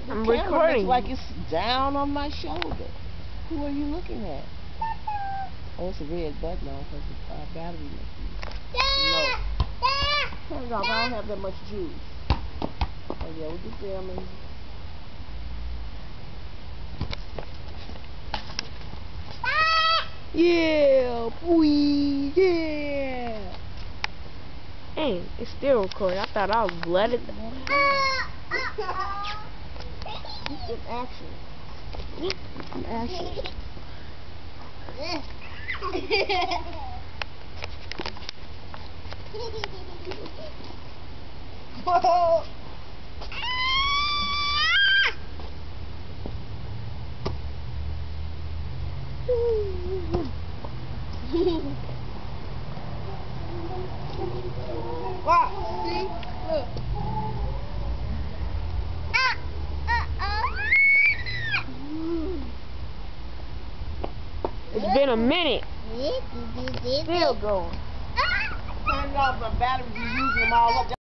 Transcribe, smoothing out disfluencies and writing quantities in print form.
I'm camera recording. looks like it's down on my shoulder. Who are you looking at? Oh, it's a red button on because the battery must be low. Turn it off. I don't have that much juice. Oh yeah, we're just filming. Yeah, boy, yeah. Hey, it's still recording. I thought I was let it. It's in action. It's in action. Whoa! Wow, see? Look. It's been a minute. Still going. Turn it off, the batteries, you're using them all up.